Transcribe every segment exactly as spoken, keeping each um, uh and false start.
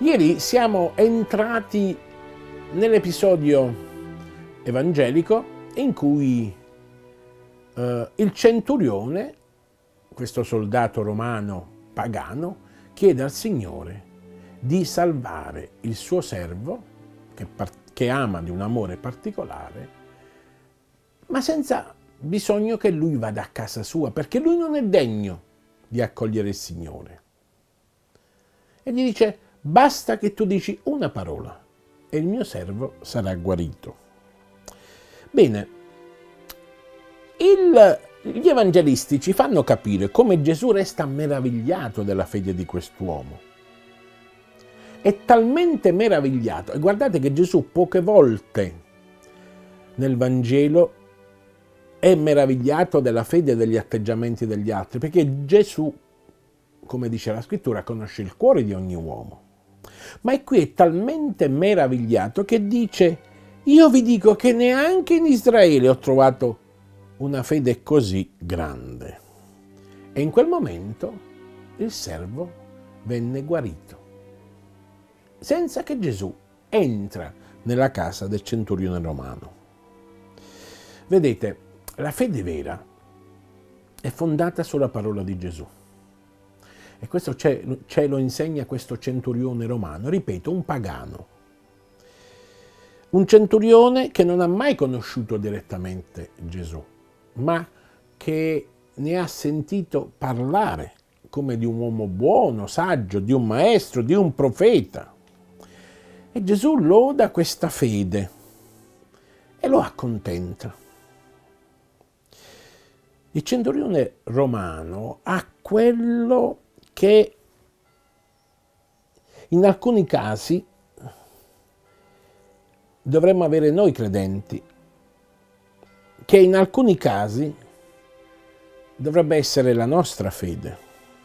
Ieri siamo entrati nell'episodio evangelico in cui eh, il centurione, questo soldato romano pagano, chiede al Signore di salvare il suo servo, che, che ama di un amore particolare, ma senza bisogno che lui vada a casa sua, perché lui non è degno di accogliere il Signore. E gli dice: basta che tu dici una parola e il mio servo sarà guarito. Bene, il, gli evangelisti ci fanno capire come Gesù resta meravigliato della fede di quest'uomo. È talmente meravigliato, e guardate che Gesù poche volte nel Vangelo è meravigliato della fede e degli atteggiamenti degli altri, perché Gesù, come dice la scrittura, conosce il cuore di ogni uomo. Ma è qui è talmente meravigliato che dice: io vi dico che neanche in Israele ho trovato una fede così grande. E in quel momento il servo venne guarito, senza che Gesù entra nella casa del centurione romano. Vedete, la fede vera è fondata sulla parola di Gesù. E questo ce, ce lo insegna questo centurione romano, ripeto, un pagano. Un centurione che non ha mai conosciuto direttamente Gesù, ma che ne ha sentito parlare come di un uomo buono, saggio, di un maestro, di un profeta. E Gesù loda questa fede e lo accontenta. Il centurione romano ha quello che in alcuni casi dovremmo avere noi credenti, che in alcuni casi dovrebbe essere la nostra fede.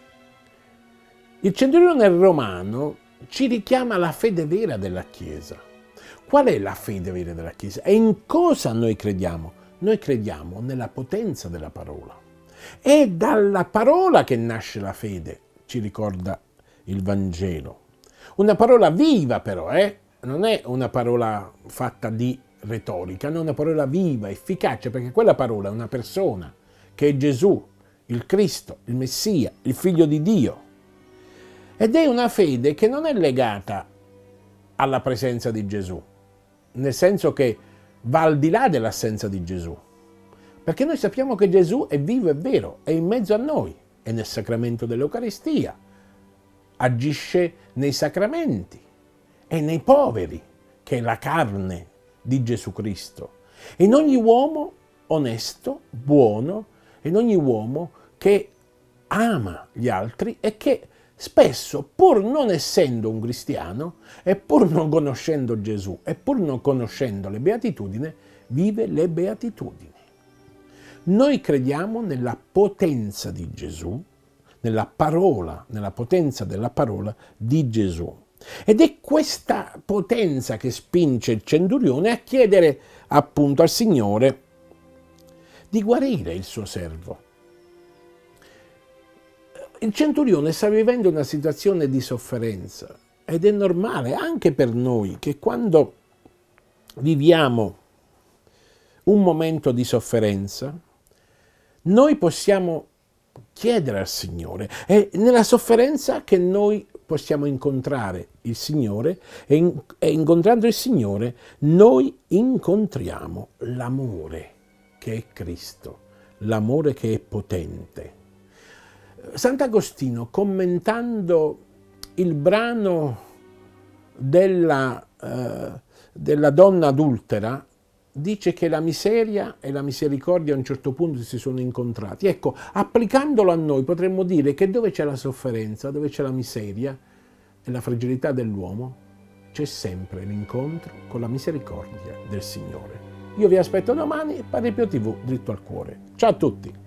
Il centurione romano ci richiama la fede vera della Chiesa. Qual è la fede vera della Chiesa? E in cosa noi crediamo? Noi crediamo nella potenza della parola. È dalla parola che nasce la fede, ci ricorda il Vangelo. Una parola viva però, eh? Non è una parola fatta di retorica, non è una parola viva, efficace, perché quella parola è una persona, che è Gesù, il Cristo, il Messia, il Figlio di Dio. Ed è una fede che non è legata alla presenza di Gesù, nel senso che va al di là dell'assenza di Gesù. Perché noi sappiamo che Gesù è vivo e vero, è in mezzo a noi, è nel sacramento dell'Eucaristia, agisce nei sacramenti, è nei poveri, che è la carne di Gesù Cristo, e in ogni uomo onesto, buono, in ogni uomo che ama gli altri e che spesso, pur non essendo un cristiano, e pur non conoscendo Gesù, e pur non conoscendo le beatitudini, vive le beatitudini. Noi crediamo nella potenza di Gesù, nella parola, nella potenza della parola di Gesù. Ed è questa potenza che spinge il centurione a chiedere appunto al Signore di guarire il suo servo. Il centurione sta vivendo una situazione di sofferenza ed è normale anche per noi che quando viviamo un momento di sofferenza, noi possiamo chiedere al Signore. È nella sofferenza che noi possiamo incontrare il Signore e, in, e incontrando il Signore noi incontriamo l'amore che è Cristo, l'amore che è potente. Sant'Agostino, commentando il brano della, eh, della donna adultera, dice che la miseria e la misericordia a un certo punto si sono incontrati. Ecco, applicandolo a noi potremmo dire che dove c'è la sofferenza, dove c'è la miseria e la fragilità dell'uomo, c'è sempre l'incontro con la misericordia del Signore. Io vi aspetto domani, Padre Pio tivù, dritto al cuore. Ciao a tutti!